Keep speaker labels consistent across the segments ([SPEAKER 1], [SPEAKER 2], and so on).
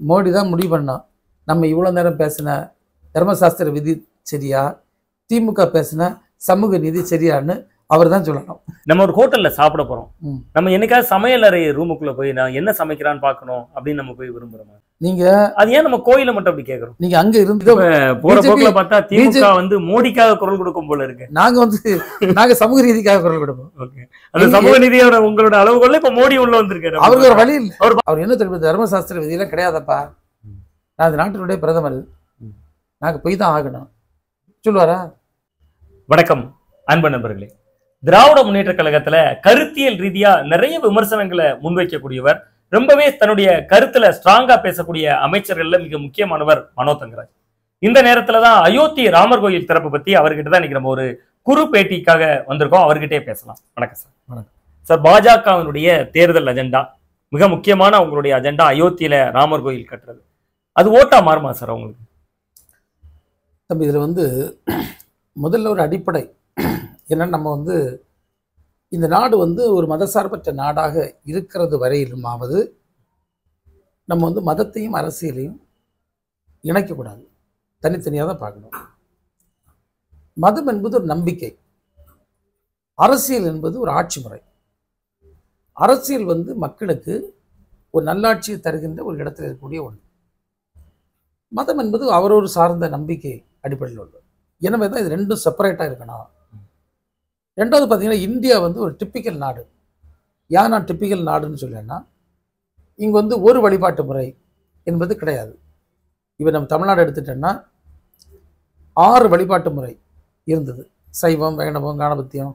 [SPEAKER 1] மோடி தான் முடிவு பண்ணோம். நம்ம இவ்வளோ நேரம் பேசின தர்மசாஸ்திர விதி சரியா, திமுக பேசின சமூக நீதி சரியான்னு அவர் தான் சொல்லணும்.
[SPEAKER 2] நம்ம ஒரு ஹோட்டல்ல சாப்பிட போறோம். நம்ம என்னைக்காவது சமையல் அறை ரூமுக்குள்ள போய் நான் என்ன சமைக்கிறான்னு பார்க்கணும் அப்படின்னு நம்ம போய் விரும்புறோமா?
[SPEAKER 1] நீங்க
[SPEAKER 2] அது ஏன் நம்ம கோயில மட்டும் அப்படி கேட்கறோம்?
[SPEAKER 1] நீங்க அங்க இருந்து
[SPEAKER 2] போற போக்குல பார்த்தா திமுக வந்து மோடிக்காக குரல் கொடுக்கும் போல இருக்கு.
[SPEAKER 1] நாங்க சமூக நீதிக்காக குரல் கொடுப்போம்.
[SPEAKER 2] அந்த சமூக நீதியோட உங்களோட அளவுகோல்ல இப்ப மோடி உள்ள வந்திருக்காரு.
[SPEAKER 1] அவருக்கு ஒரு வழி இல்லை. அவர் என்ன தெரியும், தர்மசாஸ்திர விதியெல்லாம் கிடையாதப்பா, நான் இந்த நாட்டினுடைய பிரதமர், நாங்க போய் தான் ஆகணும் சொல்லுவாரா?
[SPEAKER 2] வணக்கம் அன்பு நண்பர்களே. திராவிட முன்னேற்ற கழகத்துல கருத்தியல் ரீதியா நிறைய விமர்சனங்களை முன்வைக்கக்கூடியவர், ரொம்பவே தன்னுடைய கருத்துல ஸ்ட்ராங்கா பேசக்கூடிய அமைச்சர்கள்ல மிக முக்கியமானவர் மனோ தங்கராஜ். இந்த நேரத்துலதான் அயோத்தி ராமர் கோயில் திறப்பு பத்தி அவர்கிட்ட தான் இன்னைக்கு நம்ம ஒரு குறு பேட்டிக்காக வந்திருக்கோம். அவர்கிட்டே பேசலாம். வணக்கம் சார்.
[SPEAKER 1] வணக்கம்
[SPEAKER 2] சார். பாஜகவினுடைய தேர்தல் அஜெண்டா, மிக முக்கியமான உங்களுடைய அஜெண்டா அயோத்தியில ராமர் கோயில் கட்டுறது, அது ஓட்டா மாறுமா சார் உங்களுக்கு?
[SPEAKER 1] தம்பி, இதுல வந்து முதல்ல ஒரு அடிப்படை ஏன்னா, நம்ம வந்து இந்த நாடு வந்து ஒரு மதசார்பற்ற நாடாக இருக்கிறது வரையிலுமாவது நம்ம வந்து மதத்தையும் அரசியலையும் இணைக்கக்கூடாது, தனித்தனியாக தான் பார்க்கணும். மதம் என்பது ஒரு நம்பிக்கை, அரசியல் என்பது ஒரு ஆட்சி முறை. அரசியல் வந்து மக்களுக்கு ஒரு நல்லாட்சியை தருகின்ற ஒரு இடத்துல இருக்கக்கூடிய ஒன்று. மதம் என்பது அவரோடு சார்ந்த நம்பிக்கை அடிப்படையில் உள்ளது. எனவே தான் இது ரெண்டும் செப்பரேட்டாக இருக்கணும். ரெண்டாவது பார்த்தீங்கன்னா, இந்தியா வந்து ஒரு டிப்பிக்கல் நாடு. ஏன் நான் டிப்பிக்கல் நாடுன்னு சொல்லேன்னா, இங்கே வந்து ஒரு வழிபாட்டு முறை என்பது கிடையாது. இப்போ நம்ம தமிழ்நாடு எடுத்துட்டோன்னா 6 வழிபாட்டு முறை இருந்தது. சைவம், வைணவம், காணபத்தியம்,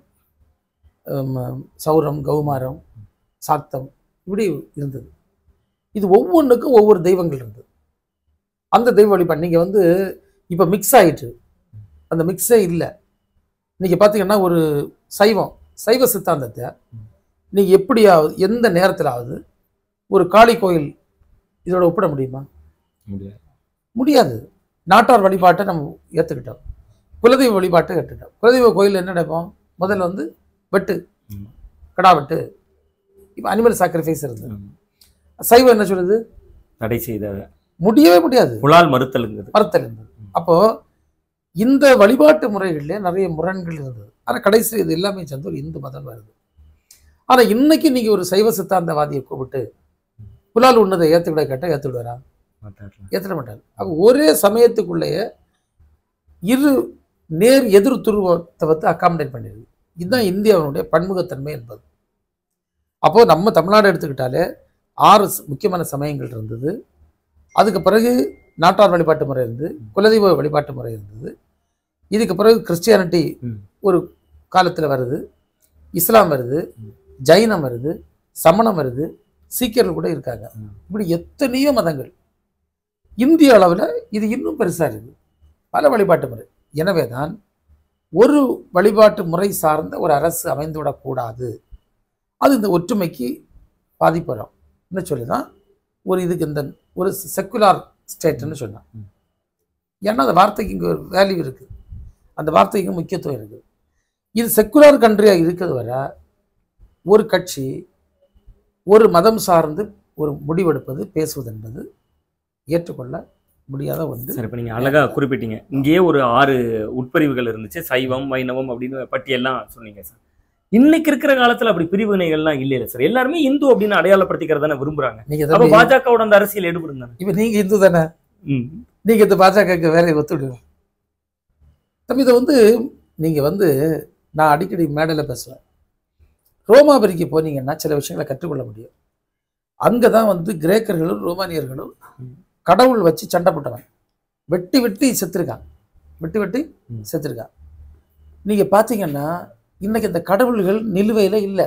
[SPEAKER 1] சௌரம், கௌமாரம், சாக்தம், இப்படி இருந்தது. இது ஒவ்வொன்றுக்கும் ஒவ்வொரு தெய்வங்கள் இருந்தது. அந்த தெய்வ வழிபாடு நீங்கள் வந்து இப்போ மிக்ஸ் ஆகிட்டு, அந்த மிக்ஸே இல்லை. இன்னைக்கு பார்த்தீங்கன்னா ஒரு சைவ சித்தாந்தத்தை நீங்கள் எப்படியாவது எந்த நேரத்திலாவது ஒரு காளி கோயில் இதோட ஒப்பிட முடியுமா? முடியாது. நாட்டார் வழிபாட்டை நம்ம ஏற்றுக்கிட்டோம், குலதெய்வ வழிபாட்டை ஏற்றுக்கிட்டோம். குலதெய்வ கோயில் என்ன நினைப்போம்? முதல்ல வந்து வெட்டு, கடா வெட்டு, இப்போ அனிமல் சாக்ரிஃபைஸ் இருந்தது. சைவம் என்ன சொல்லுது?
[SPEAKER 2] தடை செய்த
[SPEAKER 1] முடியவே முடியாது,
[SPEAKER 2] மறுத்தல்
[SPEAKER 1] இருந்தது. அப்போ இந்த வழிபாட்டு முறைகளிலே நிறைய முரண்கள் இருந்தது. ஆனால் கடைசியில் இது எல்லாமே சேர்ந்து ஒரு இந்து மதம் வருது. ஆனால் இன்னைக்கு நீங்கள் ஒரு சைவ சித்தாந்தவாதியை கூப்பிட்டு புலால் உண்ணதை ஏற்றுவிட கேட்டால் ஏற்றுவிடுவாரா? ஏற்றுட மாட்டார். அப்போ ஒரே சமயத்துக்குள்ளேயே இரு எதிர் துருவத்தை வந்து அக்காமடேட் பண்ணிடுது. இதுதான் இந்தியாவினுடைய பன்முகத்தன்மை என்பது. அப்போது நம்ம தமிழ்நாடு எடுத்துக்கிட்டாலே 6 முக்கியமான சமயங்கள் இருந்தது. அதுக்கு பிறகு நாட்டார் வழிபாட்டு முறை இருந்தது, குலதெய்வ வழிபாட்டு முறை இருந்தது. இதுக்கு பிறகு கிறிஸ்டியானிட்டி ஒரு காலத்தில் வருது, இஸ்லாம் வருது, ஜைனம் வருது, சமணம் வருது, சீக்கியர்கள் கூட இருக்காங்க. இப்படி எத்தனையோ மதங்கள். இந்திய அளவில் இது இன்னும் பெருசாக இருக்குது, பல வழிபாட்டு முறை. எனவே தான் ஒரு வழிபாட்டு முறை சார்ந்த ஒரு அரசு அமைந்துவிடக்கூடாது. அது இந்த ஒற்றுமைக்கு பாதிப்பு வரும் என்ன சொல்லி தான் இதுக்கு இந்த ஒரு செக்குலார் ஸ்டேட்னு சொன்னான். ஏன்னா அந்த வார்த்தைக்கு இங்கே ஒரு வேல்யூ இருக்குது, அந்த வார்த்தைக்கு முக்கியத்துவம் இருக்குது. இது செக்குலார் கண்ட்ரியாக இருக்கிறது வர ஒரு கட்சி ஒரு மதம் சார்ந்து ஒரு முடிவெடுப்பது, பேசுவது என்பது ஏற்றுக்கொள்ள முடியாத ஒன்று.
[SPEAKER 2] சார், இப்போ நீங்கள் அழகாக குறிப்பிட்டீங்க, இங்கேயே ஒரு 6 உட்பிரிவுகள் இருந்துச்சு, சைவம், வைணவம் அப்படின்னு பட்டியெல்லாம் சொன்னீங்க சார். இன்னைக்கு இருக்கிற காலத்துல அப்படி பிரிவினைகள்லாம் இல்ல சார். எல்லாருமே இந்து அப்படின்னு அடையாளப்படுத்திக்கிறத தானே விரும்புறாங்க.
[SPEAKER 1] நீங்க
[SPEAKER 2] பாஜகவோட அந்த அரசியல் எடுபடுங்க.
[SPEAKER 1] இப்ப நீங்க இந்து தானே, நீங்க இந்த பாஜக வேலையை ஒத்துடுங்க தம்பி. இதை வந்து நீங்க வந்து நான் அடிக்கடி மேடையில் பேசுவேன். ரோமாபுரிக்கு போனீங்கன்னா சில விஷயங்களை கற்றுக்கொள்ள முடியும். அங்கதான் வந்து கிரேக்கர்களும் ரோமானியர்களும் கடவுள் வச்சு சண்டை போட்டவன், வெட்டி செத்துருக்கான், வெட்டி செத்துருக்கான். நீங்க பாத்தீங்கன்னா இன்னைக்கு இந்த கடவுள்கள் நிலுவையில் இல்லை.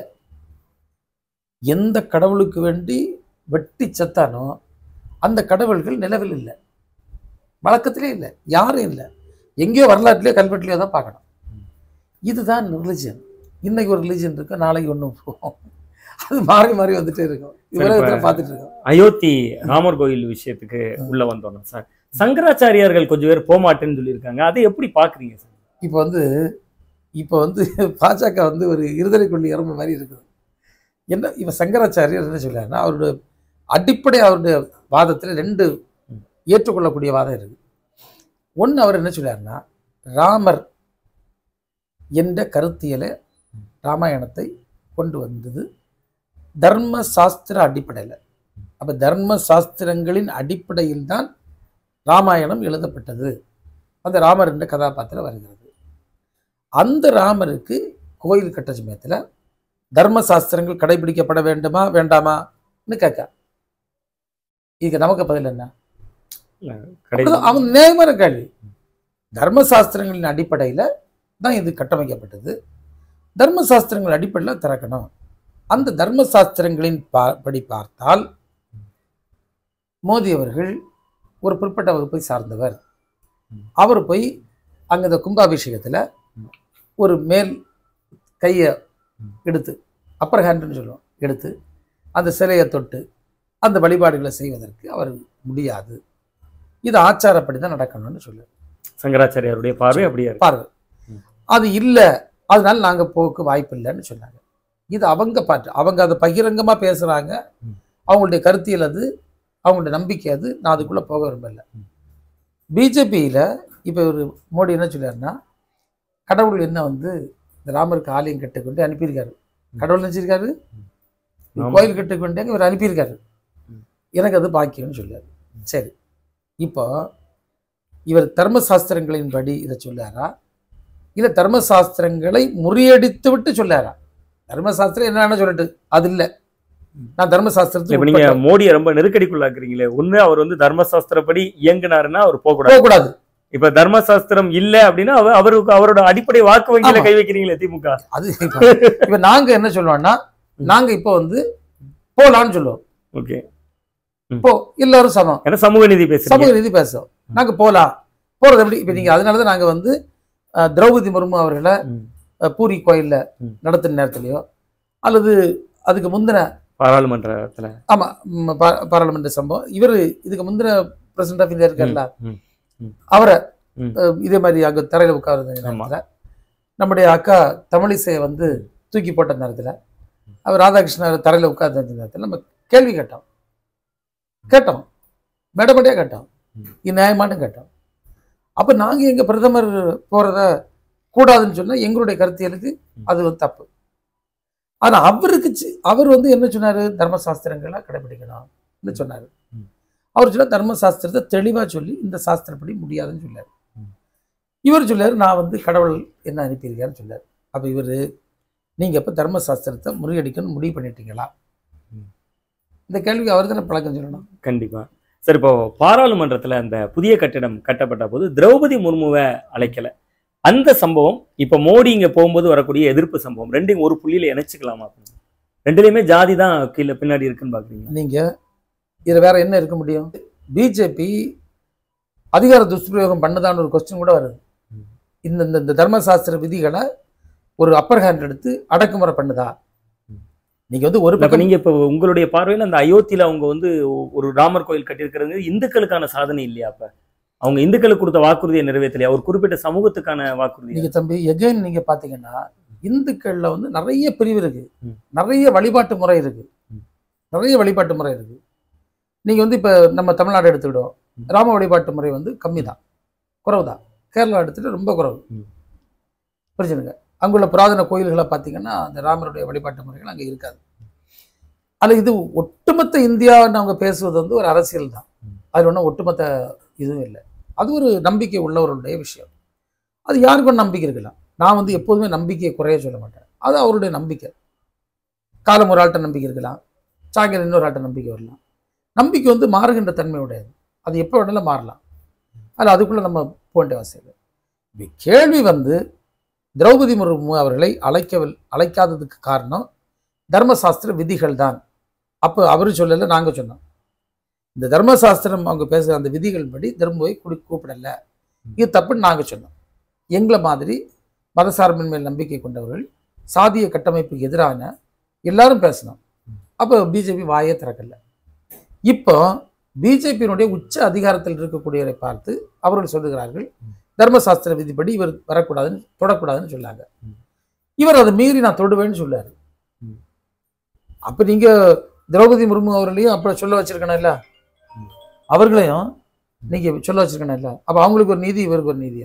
[SPEAKER 1] எந்த கடவுளுக்கு வேண்டி வெட்டி செத்தானோ அந்த கடவுள்கள் நிலவில் இல்லை, வழக்கத்திலே இல்லை, யாரும் இல்லை. எங்கேயோ வரலாற்றுலையோ கல்வெட்டுலையோ தான் பார்க்கணும். இதுதான் ரிலிஜன். இன்னைக்கு ஒரு ரிலிஜன் இருக்கு, நாளைக்கு ஒன்று போகும், அது மாறி மாறி வந்துட்டே இருக்கும். இவ்வளவு பார்த்துட்டு இருக்கோம்.
[SPEAKER 2] அயோத்தி ராமர் கோயில் விஷயத்துக்கு உள்ள வந்தோம் சார். சங்கராச்சாரியார்கள் கொஞ்சம் பேர் போமாட்டேன்னு சொல்லியிருக்காங்க, அதை எப்படி பார்க்குறீங்க சார்?
[SPEAKER 1] இப்போ வந்து பாஜக வந்து ஒரு இருதலை கொள்ளி இறம்பு மாதிரி இருக்குது. என்ன இப்போ சங்கராச்சாரியர் என்ன சொல்றாருன்னா, அடிப்படை அவருடைய வாதத்தில் 2 ஏற்றுக்கொள்ளக்கூடிய வாதம் இருக்கு. ஒன்று, அவர் என்ன சொல்றாருன்னா, ராமர் என்ற கருத்தியலை ராமாயணத்தை கொண்டு வந்தது தர்ம சாஸ்திர அடிப்படையில். அப்போ தர்ம சாஸ்திரங்களின் அடிப்படையில் தான் ராமாயணம் எழுதப்பட்டது. அந்த ராமர் என்ற கதாபாத்திரம் வருகிறது. அந்த ராமருக்கு கோயில் கட்ட சமயத்தில் தர்ம சாஸ்திரங்கள் கடைபிடிக்கப்பட வேண்டுமா வேண்டாமான்னு கேட்க, இதுக்கு நமக்கு பதில் என்ன? அவன் நேர்மற கேள்வி. தர்ம சாஸ்திரங்களின் அடிப்படையில் தான் இது கட்டமைக்கப்பட்டது. தர்ம சாஸ்திரங்கள் அடிப்படையில் திறக்கணும். அந்த தர்ம சாஸ்திரங்களின் படி பார்த்தால் மோடி அவர்கள் ஒரு பிற்பட்ட வகுப்பை சார்ந்தவர். அவர் போய் அங்கே இந்த கும்பாபிஷேகத்தில் ஒரு மேல் கையை எடுத்து, அப்பர் ஹேண்டுன்னு சொல்லுவோம், எடுத்து அந்த சிலையை தொட்டு அந்த வழிபாடுகளை செய்வதற்கு அவர் முடியாது. இது ஆச்சாரப்படி தான் நடக்கணும்னு சொல்லு
[SPEAKER 2] சங்கராச்சாரியாருடைய பார்வை. அப்படியே
[SPEAKER 1] பார்வை அது இல்லை, அதனால நாங்கள் போக்கு வாய்ப்பு இல்லைன்னு சொன்னாங்க. இது அவங்க பாட்டு, அவங்க அதை பகிரங்கமாக பேசுகிறாங்க. அவங்களுடைய கருத்தியல் அது, அவங்களுடைய நம்பிக்கை அது. நான் அதுக்குள்ளே போக விரும்பல. பிஜேபியில் இப்போ ஒரு மோடி என்ன சொல்றாருன்னா, கடவுள் என்ன வந்து இந்த ராமருக்கு ஆலயம் கட்டுக்கொண்டு அனுப்பியிருக்காரு. கடவுள் நினச்சிருக்காரு, கோயில் கட்டுக்கொண்டே இவர் அனுப்பியிருக்காரு, எனக்கு அது பாக்கியம்னு சொல்லுவார். சரி, இப்போ இவர் தர்மசாஸ்திரங்களின் படி இதை சொல்லாரா, இல்லை தர்மசாஸ்திரங்களை முறியடித்து விட்டு சொல்லாரா? தர்மசாஸ்திரம் என்னன்னு சொல்லிட்டு அது இல்லை, நான் தர்மசாஸ்திரத்தை
[SPEAKER 2] நீங்க மோடியை ரொம்ப நெருக்கடிக்குள்ளாக்குறீங்களே. ஒண்ணு, அவர் வந்து தர்மசாஸ்திரப்படி இயங்குனாருன்னா அவர் போகக்கூடாது. இப்ப தர்மசாஸ்திரம் இல்ல அப்படின்னா அவருக்கு அவரோட அடிப்படை வாக்கு வங்கியில கை வைக்கிறீங்களே திமுக. அது
[SPEAKER 1] இப்ப நாங்க என்ன சொல்லுவோம்னா, நாங்க இப்போ வந்து போலான்னு சொல்லுவோம்.
[SPEAKER 2] ஓகே,
[SPEAKER 1] இப்போ எல்லாரும் சமம்,
[SPEAKER 2] ஏன்னா சமூக நீதி
[SPEAKER 1] பேசுவோம். நாங்க போலாம். போறது எப்படி? இப்ப நீங்க அதனாலதான் நாங்க வந்து திரௌபதி முர்மு அவர்களை பூரி கோயில்ல நடத்தின நேரத்திலயோ அல்லது அதுக்கு முந்தின
[SPEAKER 2] பாராளுமன்றத்துல,
[SPEAKER 1] ஆமா பாராளுமன்ற சம்பவம், இவரு இதுக்கு முந்தின பிரசிடென்ட் ஆஃப் இந்தியா இருக்கார்ல, அவரை இதே மாதிரி அங்க தரையில உட்கார்ந்த நேரத்துல, நம்முடைய அக்கா தமிழிசையை வந்து தூக்கி போட்ட நேரத்துல, அவர் ராதாகிருஷ்ணன் தரையில உட்கார்ந்த நேரத்துல நம்ம கேள்வி கேட்டோம், மேடமடியா கேட்டோம், இது நியாயமானு கேட்டோம். அப்ப நாங்க எங்க பிரதமர் போறத கூடாதுன்னு சொன்னா எங்களுடைய கருத்தியலுக்கு அது வந்து தப்பு. ஆனா அவர் வந்து என்ன சொன்னாரு, தர்மசாஸ்திரங்களை கடைபிடிக்கணும்னு சொன்னாரு. அவர் சொல்ல தர்மசாஸ்திரத்தை தெளிவா சொல்லி இந்த சாஸ்திரப்படி முடியாதுன்னு சொன்னாரு. இவர் சொல்லாரு, நான் வந்து கடவுள் என்ன அனுப்பியிருக்காருன்னு சொன்னாரு. அப்ப இவரு, நீங்க இப்ப தர்மசாஸ்திரத்தை முறியடிக்கணும்னு முடிவு பண்ணிட்டீங்களா? இந்த கேள்விக்கு அவர் தானே பழக்கம் சொல்லணும்.
[SPEAKER 2] கண்டிப்பா. சரி, இப்போ பாராளுமன்றத்துல அந்த புதிய கட்டிடம் கட்டப்பட்ட போது திரௌபதி முர்முவை அழைக்கல. அந்த சம்பவம் இப்ப மோடி இங்க போகும்போது வரக்கூடிய எதிர்ப்பு சம்பவம், ரெண்டையும் ஒரு புள்ளியில இணைச்சுக்கலாமா? ரெண்டுலயுமே ஜாதி தான் கீழே பின்னாடி இருக்குன்னு பாக்குறீங்க
[SPEAKER 1] நீங்க. இதுல வேற என்ன இருக்க முடியும்? பிஜேபி அதிகார துஷ்பிரயோகம் பண்ணதான்னு ஒரு கொஸ்டின் கூட வருது. இந்த தர்மசாஸ்திர விதிகளை ஒரு அப்பர் ஹேண்ட் எடுத்து அடக்குமுறை பண்ணுதா? நீங்க வந்து ஒரு பக்கம்,
[SPEAKER 2] நீங்க இப்ப உங்களுடைய பார்வையில் அந்த அயோத்தியில அவங்க வந்து ஒரு ராமர் கோயில் கட்டியிருக்கிறது இந்துக்களுக்கான சாதனை இல்லையா? அப்ப அவங்க இந்துக்களுக்கு கொடுத்த வாக்குறுதியை நிறைவேற்றலையா? ஒரு குறிப்பிட்ட சமூகத்துக்கான வாக்குறுதி.
[SPEAKER 1] நீங்க தம்பி எகைன் நீங்க பாத்தீங்கன்னா, இந்துக்கள்ல வந்து நிறைய பிரிவு இருக்கு, நிறைய வழிபாட்டு முறை இருக்கு. நீங்க வந்து இப்ப நம்ம தமிழ்நாடு எடுத்துக்கிடுவோம், ராம வழிபாட்டு முறை வந்து கம்மி தான், குறைவு தான். கேரளா எடுத்துட்டு ரொம்ப குறைவு. புரிஞ்சுங்க. அங்குள்ள புராதன கோயில்களை பார்த்தீங்கன்னா அந்த ராமருடைய வழிபாட்டு முறைகள் அங்கே இருக்காது. அதில் இது ஒட்டுமொத்த இந்தியான்னு அவங்க பேசுவது வந்து ஒரு அரசியல் தான். அது ஒன்றும் ஒட்டுமொத்த இதுவும் இல்லை. அது ஒரு நம்பிக்கை உள்ளவர்களுடைய விஷயம். அது யாருக்கும் நம்பிக்கை இருக்கலாம். நான் வந்து எப்போதுமே நம்பிக்கையை குறைய சொல்ல மாட்டேன். அது அவருடைய நம்பிக்கை. காலம் ஒரு ஆள்கிட்ட நம்பிக்கை இருக்கலாம், சாயங்காலம் இன்னொரு ஆள்கிட்ட நம்பிக்கை வரலாம். நம்பிக்கை வந்து மாறுகின்ற தன்மை உடையது. அது எப்போ வேணாலும் மாறலாம். அதில் அதுக்குள்ளே நம்ம போக வேண்டிய அவசியம் இல்லை. கேள்வி வந்து திரௌபதி முர்மு அவர்களை அழைக்காததுக்கு காரணம் தர்மசாஸ்திர விதிகள் தான். அப்போ அவரு சொல்லலை, நாங்கள் சொன்னோம். இந்த தர்மசாஸ்திரம் அவங்க பேசுகிற அந்த விதிகள் படி திரும்பவை கூப்பிடலை, இது தப்புன்னு நாங்கள் சொன்னோம். எங்களை மாதிரி மதசார்பின் மேல் நம்பிக்கை கொண்டவர்கள், சாதிய கட்டமைப்புக்கு எதிரான எல்லாரும் பேசணும். அப்போ பிஜேபி வாயே திறக்கல. இப்போ பிஜேபியினுடைய உச்ச அதிகாரத்தில் இருக்கக்கூடியவரை பார்த்து அவர்கள் சொல்லுகிறார்கள், தர்மசாஸ்திர விதிப்படி இவர் வரக்கூடாதுன்னு, தொடக்கூடாதுன்னு சொன்னாங்க. இவர் அதை மீறி நான் தொடுவேன்னு சொல்லாரு. அப்ப நீங்க திரௌபதி முர்மு அவர்களையும் அப்ப சொல்ல வச்சிருக்கணும் இல்ல, அவர்களையும் நீங்க சொல்ல வச்சிருக்கணும் இல்ல. அப்ப அவங்களுக்கு ஒரு நீதி, இவருக்கு ஒரு நீதியா?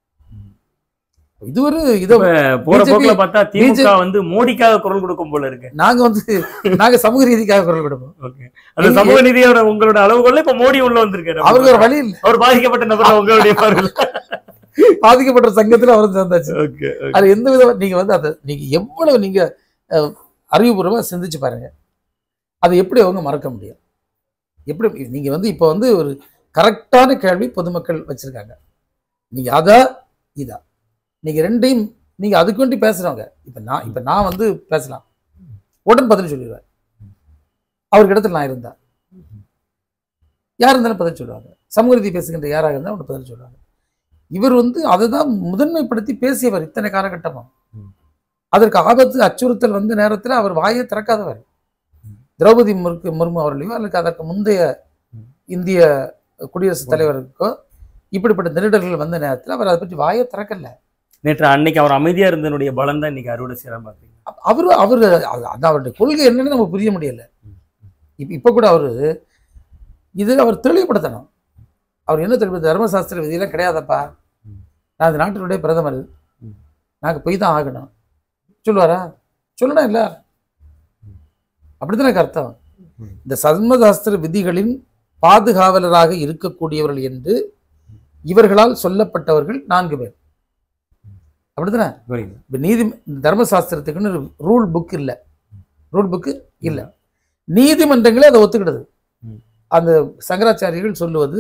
[SPEAKER 1] இது ஒரு இதை
[SPEAKER 2] போற போக்குல பார்த்தா திமுக வந்து மோடிக்காக குரல் கொடுக்கும் போல இருக்கு.
[SPEAKER 1] நாங்க சமூக நீதிக்காக குரல் கொடுப்போம்.
[SPEAKER 2] அந்த சமூக நீதியோட உங்களோட அளவுகோல்ல இப்ப மோடி உள்ள வந்திருக்காரு.
[SPEAKER 1] அவருக்கு ஒரு வழி இல்லை.
[SPEAKER 2] அவர் பாதிக்கப்பட்ட நபர் உங்களுடைய பார்வையில்
[SPEAKER 1] பாதிக்கப்பட்ட சங்கத்துல அவரும் சேர்ந்தாச்சு. அது எந்த விதம் நீங்க வந்து அதை நீங்க எவ்வளவு நீங்க அறிவுபூர்வமா சிந்திச்சு பாருங்க, அதை எப்படி அவங்க மறக்க முடியும்? எப்படி நீங்க வந்து இப்ப வந்து ஒரு கரெக்டான கேள்வி பொதுமக்கள் வச்சிருக்காங்க, நீங்க அதா இதா நீங்க ரெண்டையும் நீங்க அதுக்கு வேண்டி பேசுறவங்க. இப்ப நான் வந்து பேசலாம், உடனே பதில் சொல்லிடுவேன். அவருக்கு இடத்துல நான் இருந்தா யார் இருந்தாலும் பதில் சொல்லுவாங்க. சமூக நீதி பேசுகின்ற யாராக இருந்தாலும் அவனை பதில் சொல்லுவாங்க. இவர் வந்து அதை தான் முதன்மைப்படுத்தி பேசியவர் இத்தனை காலகட்டமா. அதற்கு ஆபத்து அச்சுறுத்தல் வந்த நேரத்தில் அவர் வாயை திறக்காதவர். திரௌபதி முர்மு அவர்களையோ அல்லது அதற்கு முந்தைய இந்திய குடியரசுத் தலைவருக்கோ இப்படிப்பட்ட நெருடல்கள் வந்த நேரத்தில் அவர் அதை பற்றி வாயை திறக்கல.
[SPEAKER 2] நேற்று அன்னைக்கு அவர் அமைதியா இருந்தனுடைய பலம் தான் இன்னைக்கு அறுவடை செய்யற பாத்தீங்க.
[SPEAKER 1] அவருடைய கொள்கை என்னன்னு நம்ம புரிய முடியல. இப்ப கூட அவர் தெளிவுபடுத்தணும். அவர் என்ன தெளிவுபடுத்த, தர்மசாஸ்திர விதியெல்லாம் கிடையாதப்பா, நான் இந்த நாட்டினுடைய பிரதமர், நாங்கள் போய் தான் ஆகணும் சொல்லுவாரா? சொல்லணும் இல்ல, அப்படித்தான் எனக்கு அர்த்தம். இந்த தர்மசாஸ்திர விதிகளின் பாதுகாவலராக இருக்கக்கூடியவர்கள் என்று இவர்களால் சொல்லப்பட்டவர்கள் 4 பேர். அப்படித்தானே? இப்ப தர்மசாஸ்திரத்துக்குன்னு ரூல் புக் இல்லை, ரூல் புக்கு இல்லை. நீதிமன்றங்களே அதை ஒத்துக்கிடுது. அந்த சங்கராச்சாரியர்கள் சொல்லுவது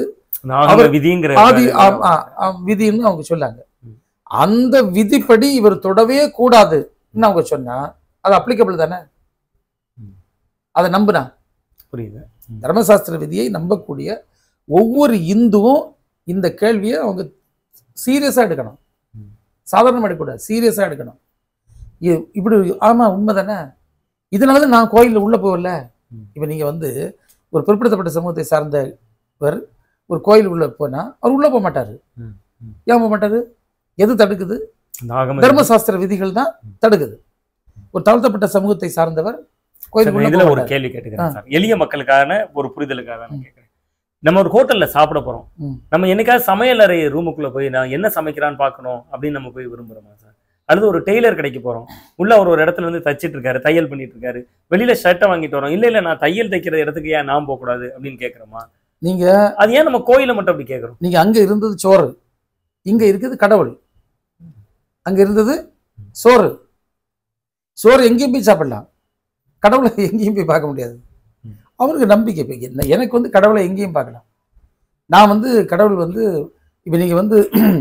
[SPEAKER 1] விதின்னு அவங்க சொல்லாங்க. அந்த விதிப்படி இவர் தொடவே கூடாதுன்னு அவங்க சொன்னா அது அப்ளிகபிள் தானே? அதை நம்புனா
[SPEAKER 2] புரியுது.
[SPEAKER 1] தர்மசாஸ்திர விதியை நம்பக்கூடிய ஒவ்வொரு இந்துவும் இந்த கேள்வியை அவங்க சீரியஸா எடுக்கணும். சாதாரணமாக எடுக்கக்கூடாது, சீரியஸா எடுக்கணும். இப்படி ஆமா உண்மை தானே. இதனால நான் கோயிலில் உள்ள போகல. இப்ப நீங்க வந்து ஒரு பிற்படுத்தப்பட்ட சமூகத்தை சார்ந்தவர் ஒரு கோயில் உள்ள போனா அவர் உள்ள போக மாட்டாரு. ஏன் போக மாட்டாரு? எது தடுக்குது? தர்மசாஸ்திர விதிகள் தான் தடுக்குது. ஒரு தாழ்த்தப்பட்ட சமூகத்தை சார்ந்தவர் கோயில்.
[SPEAKER 2] ஒரு கேள்வி கேட்டுக்கிறேன் சார், எளிய மக்களுக்கான ஒரு புரிதலுக்காக நான் கேட்கிறேன். நம்ம ஒரு ஹோட்டல்ல சாப்பிட போறோம், நம்ம என்னைக்காவது சமையல் அறை ரூமுக்குள்ள போய் நான் என்ன சமைக்கிறான்னு பார்க்கணும் அப்படின்னு நம்ம போய் விரும்புறோமா சார்? அல்லது ஒரு டெய்லர் கடைக்கு போறோம், உள்ள அவர் ஒரு இடத்துல வந்து தச்சிட்டு இருக்காரு, தையல் பண்ணிட்டு இருக்காரு, வெளியில ஷர்ட்டை வாங்கிட்டு வரோம், இல்ல நான் தையல் தைக்கிற இடத்துக்கு ஏன் நான் போக கூடாது அப்படின்னு கேட்கிறோமா?
[SPEAKER 1] நீங்க
[SPEAKER 2] அது ஏன் நம்ம கோயில மட்டும் அப்படி கேட்கிறோம்?
[SPEAKER 1] நீங்க அங்க இருந்தது சோறு, இங்க இருக்குது கடவுள். அங்க இருந்தது சோறு, சோறு எங்கேயும் போய் சாப்பிடலாம், கடவுளை எங்கேயும் போய் பார்க்க முடியாது. அவருக்கு நம்பிக்கை. எனக்கு வந்து கடவுளை எங்கேயும் பார்க்கலாம். நான் வந்து கடவுள் வந்து இப்போ நீங்கள் வந்து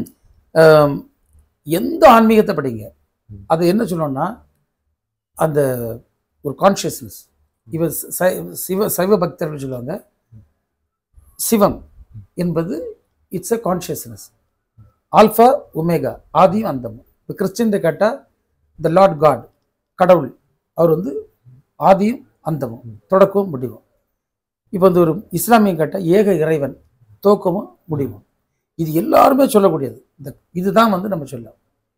[SPEAKER 1] எந்த ஆன்மீகத்தை படிங்க, அது என்ன சொல்லணும்னா அந்த ஒரு கான்ஷியஸ்னஸ். இவர் சைவ பக்தர்கள் சொல்லுவாங்க, சிவம் என்பது it's a consciousness, alpha omega, ஆதியும் அந்தமும். இப்போ கிறிஸ்டின் கேட்டால் த லார்ட் காட், கடவுள் அவர் வந்து ஆதியும் அந்தமும், தொடக்கமும் முடிவும். இப்போ வந்து ஒரு இஸ்லாமியம் கேட்டால் ஏக இறைவன், துவக்கமும் முடிவும். இது எல்லாருமே சொல்லக்கூடியது. இதுதான் வந்து நம்ம சொல்ல.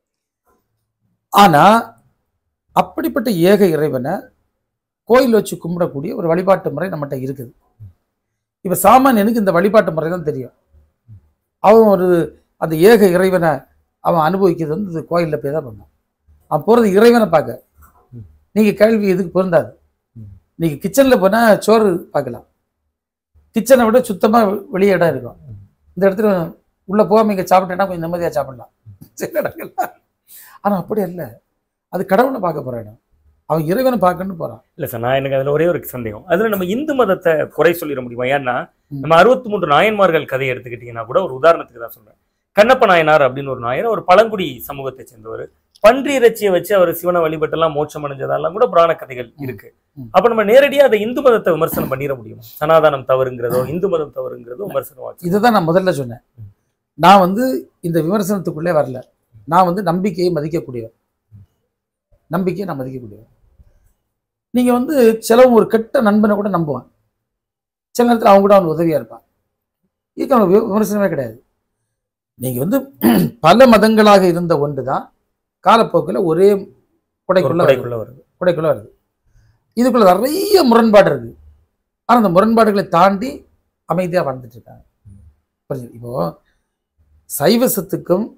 [SPEAKER 1] ஆனா அப்படிப்பட்ட ஏக இறைவனை கோயில் வச்சு கும்பிடக்கூடிய ஒரு வழிபாட்டு முறை நம்மகிட்ட இருக்குது. இப்ப சாமானியனுக்கு இந்த வழிபாட்டு முறை தான் தெரியும். அவன் ஒரு அந்த ஏக இறைவனை அவன் அனுபவிக்கிறது வந்து கோயிலில் போய் தான் பண்ணான். அவன் போறது இறைவனை பார்க்க. நீங்க கேள்வி எதுக்கு பொருந்தாது. நீங்க கிச்சன்ல போனா சோறு பார்க்கலாம், கிச்சனை விட சுத்தமா வெளியே இடம் இருக்கும். இந்த இடத்துல உள்ள போகாம இங்க சாப்பிட்டேன்னா கொஞ்சம் நிம்மதியா சாப்பிடலாம் சில இடங்கள்ல. ஆனா அப்படி அல்ல, அது கடவுளை பார்க்க போற இடம், அவன் இறைவனை பார்க்கணும்னு போறான்.
[SPEAKER 2] இல்ல சார், நான் எனக்கு அதுல ஒரே ஒரு சந்தேகம். அதுல நம்ம இந்து மதத்தை குறை சொல்லிட முடியுமா? ஏன்னா நம்ம 63 நாயன்மார்கள் கதையை எடுத்துக்கிட்டீங்கன்னா கூட, ஒரு உதாரணத்துக்கு தான் சொல்றேன், கண்ணப்ப நாயனார் அப்படின்னு ஒரு நாயர், ஒரு பழங்குடி சமூகத்தை சேர்ந்தவர். பன்றி இறைச்சியை வச்சு அவர் சிவனை வழிபட்டெல்லாம் மோட்சம் அடைஞ்சதெல்லாம் கூட புராண கதைகள் இருக்கு. அப்ப நம்ம நேரடியா அதை இந்து மதத்தை விமர்சனம் பண்ணிட முடியும்? சனாதனம் தவறுங்கிறதோ இந்து மதம் தவறுங்கிறதோ விமர்சனம்.
[SPEAKER 1] இதுதான் நான் முதல்ல சொன்னேன். நான் வந்து இந்த விமர்சனத்துக்குள்ளே வரல. நான் வந்து நம்பிக்கையை மதிக்கக்கூடியவர், நம்பிக்கையை நான் மதிக்கக்கூடியவர். நீங்க வந்து சிலவங்க ஒரு கெட்ட நண்பனை கூட நம்புவான், சில நேரத்தில் அவங்க கூட அவனுக்கு உதவியா இருப்பான். இதுக்கு அவனுக்கு விமர்சனமே கிடையாது. நீங்க வந்து பல மதங்களாக இருந்த ஒன்று தான் காலப்போக்கில் ஒரே குடைக்குள்ள வருது. இதுக்குள்ள நிறைய முரண்பாடு இருக்கு. ஆனால் அந்த முரண்பாடுகளை தாண்டி அமைதியாக வாழ்ந்துட்டு இருக்காங்க. புரியுது? இப்போ சைவசத்துக்கும்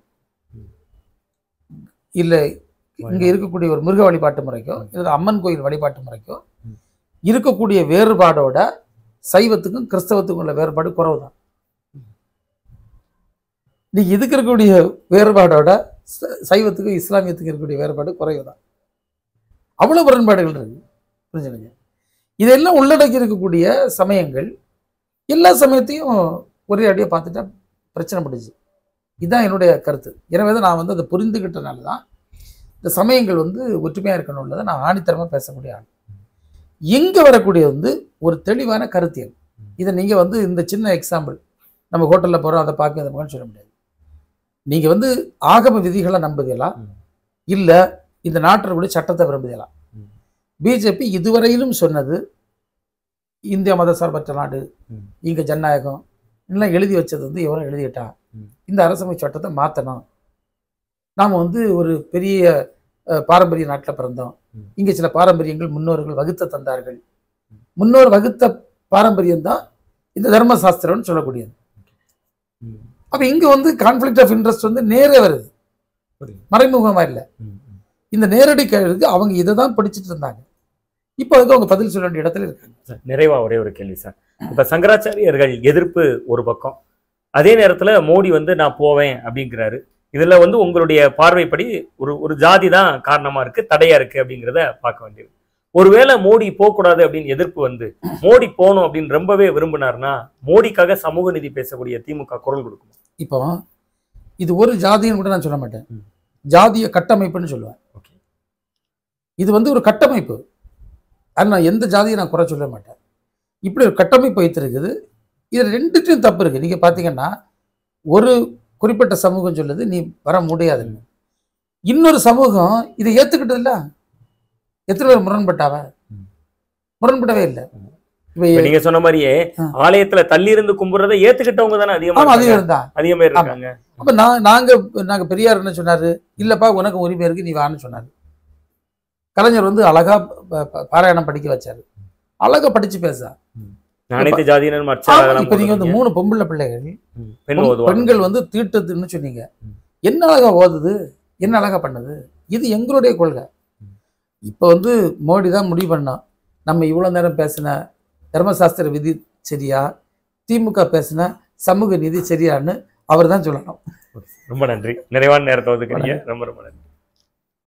[SPEAKER 1] இல்லை இங்கே இருக்கக்கூடிய ஒரு மிருக வழிபாட்டு முறைக்கோ இல்லை அம்மன் கோயில் வழிபாட்டு முறைக்கோ இருக்கக்கூடிய வேறுபாடோட சைவத்துக்கும் கிறிஸ்தவத்துக்கும் உள்ள வேறுபாடு குறைவு தான். நீ இதுக்கு இருக்கக்கூடிய வேறுபாடோட சைவத்துக்கும் இஸ்லாமியத்துக்கும் இருக்கக்கூடிய வேறுபாடு குறைவு தான். அவ்வளோ முரண்பாடுகள் இருக்கு. புரிஞ்சுடுங்க. இதெல்லாம் உள்ளடக்கி இருக்கக்கூடிய சமயங்கள் எல்லா சமயத்தையும் ஒரே அடியாக பார்த்துட்டா பிரச்சனை பிடிச்சு. இதுதான் என்னுடைய கருத்து. எனவே தான் நான் அதை புரிந்துக்கிட்டனால தான் இந்த சமயங்கள் ஒற்றுமையாக இருக்கணும்ன்றதை நான் ஆணித்தரமாக பேசக்கூடிய ஆள். எங்கே வரக்கூடிய ஒரு தெளிவான கருத்தியல். இதை நீங்கள் இந்த சின்ன எக்ஸாம்பிள், நம்ம ஹோட்டலில் போகிறோம் அதை பார்க்க அதை சொல்ல முடியாது. நீங்கள் ஆகம விதிகளை நம்புதலாம், இல்லை இந்த நாட்டினுடைய சட்டத்தை விரும்புதலாம். பிஜேபி இதுவரையிலும் சொன்னது இந்தியா மதசார்பற்ற நாடு, இங்கே ஜனநாயகம் எல்லாம் எழுதி வச்சது எவரும் எழுதிட்டான். இந்த அரசமைப்பு சட்டத்தை மாற்றணும். நாம் ஒரு பெரிய பாரம்பரிய நாட்டில் பிறந்தோம். இங்கே சில பாரம்பரியங்கள் முன்னோர்கள் வகுத்த தந்தார்கள். முன்னோர் வகுத்த பாரம்பரியம் தான் இந்த தர்மசாஸ்திரம்னு சொல்லக்கூடியது. அப்போ இங்கே கான்ஃப்ளிக்ட் ஆஃப் இன்ட்ரெஸ்ட் நேரே வருது, மறைமுகமாக இல்லை. இந்த நேரடி கேள்விக்கு அவங்க இதை தான் படிச்சுட்டு இருந்தாங்க. இப்போ அவங்க பதில் சொல்ல வேண்டிய இடத்துல இருக்காங்க.
[SPEAKER 2] நிறைவா ஒரே ஒரு கேள்வி சார். இப்போ சங்கராச்சாரியர்கள் எதிர்ப்பு ஒரு பக்கம், அதே நேரத்தில் மோடி நான் போவேன் அப்படிங்கிறாரு. இதுல உங்களுடைய பார்வைப்படி ஒரு ஜாதி தான் காரணமா இருக்கு, தடையா இருக்கு அப்படிங்கிறத பார்க்க வேண்டியது. ஒருவேளை மோடி போகக்கூடாது அப்படின்னு எதிர்ப்பு மோடி போகணும் அப்படின்னு ரொம்பவே விரும்பினார்னா மோடிக்காக சமூக நீதி பேசக்கூடிய திமுக குரல் கொடுக்கும்.
[SPEAKER 1] இப்போ இது ஒரு ஜாதின்னு கூட நான் சொல்ல மாட்டேன், ஜாதிய கட்டமைப்புன்னு சொல்லுவேன். இது ஒரு கட்டமைப்பு. அது நான் எந்த ஜாதியை நான் குறை சொல்ல மாட்டேன். இப்படி ஒரு கட்டமைப்பு வைத்திருக்குது. இது ரெண்டுத்தையும் தப்பு இருக்கு. நீங்க பாத்தீங்கன்னா ஒரு குறிப்பிட்ட சமூகம் சொல்லுது நீ வர முடியாதுன்னு, இன்னொரு சமூகம் இதை ஏத்துக்கிட்டது இல்ல. எத்தனை பேர் முரண்படவே இல்லை.
[SPEAKER 2] நீங்க சொன்ன மாதிரியே ஆலயத்துல தள்ளி இருந்து கும்பிடுறதை ஏத்துக்கிட்டவங்க தானே அதிகமா இருக்காங்க.
[SPEAKER 1] அப்ப நாங்க பெரியார் என்ன சொன்னாரு, இல்லப்பா உனக்கு உரிமை இருக்கு நீ வான்னு சொன்னாரு. கலைஞர் அழகா பாராயணம் படிக்க வச்சாரு, அழகா படிச்சு பேச.
[SPEAKER 2] அனைத்து ஜாதியினரும்
[SPEAKER 1] இப்ப நீங்க 3 பொம்பளை பிள்ளைகள் பெண்கள் தீட்டுன்னு சொன்னீங்க. என்ன அழகா ஓதுது, என்ன அழகா பண்ணுது. இது எங்களுடைய கொள்கை. இப்ப மோடி தான் முடிவு பண்ணோம். நம்ம இவ்வளவு நேரம் பேசின தர்மசாஸ்திர விதி சரியா, திமுக பேசின சமூக நீதி சரியான்னு அவர் தான் சொல்லணும்.
[SPEAKER 2] ரொம்ப நன்றி. நிறைவான நேரத்தை ஒதுக்குறீங்க. ரொம்ப ரொம்ப நன்றி.